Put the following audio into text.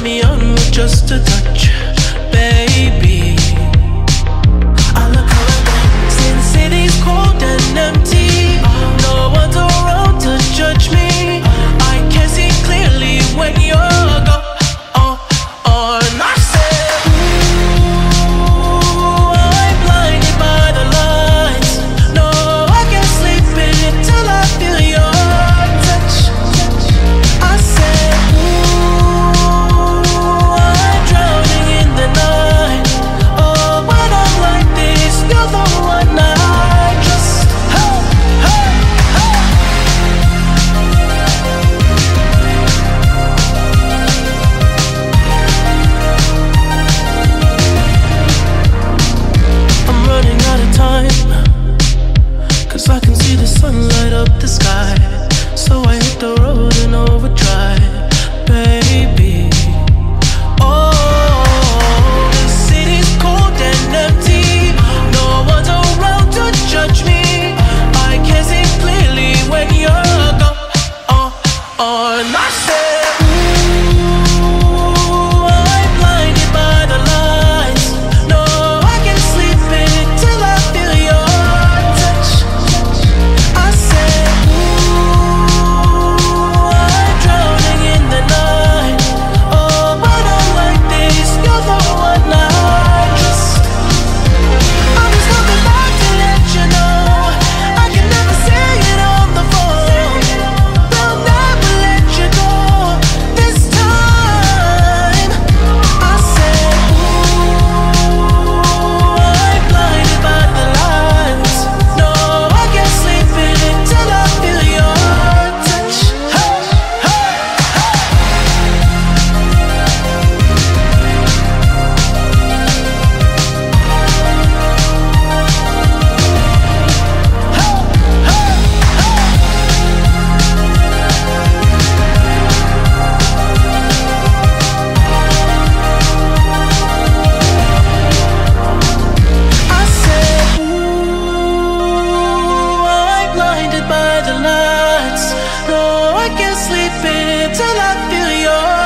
me on with just a touch, baby. I look around, Sin City's cold and empty. No one's around to judge me. I can see clearly when you're gone. I said, ooh, I'm blinded by the lights. No, I can't sleep until I feel your touch. I said, ooh, I'm drowning in the night. Oh, when I'm like this, you're the one I trust. Hey, hey, hey. I'm running out of time, 'cause I can see the sun light up the sky. So I hit the road in overdrive, baby. Oh, the city's cold and empty. No one's around to judge me. I can see clearly when you're gone. And I said, ooh, I'm blinded by the lights. No, I can't sleep until I feel your touch. I said, ooh, I'm drowning in the night. Oh, when I'm like this, you're the one I trust. I'm just coming back to let you know I can never say it on the phone. They'll never let you go this time. I said, ooh, I'm blinded by the lights. No, I can't sleep until I feel your touch. Hey, hey, hey. I said, ooh, I'm blinded by the lights. No, I can't sleep until I feel your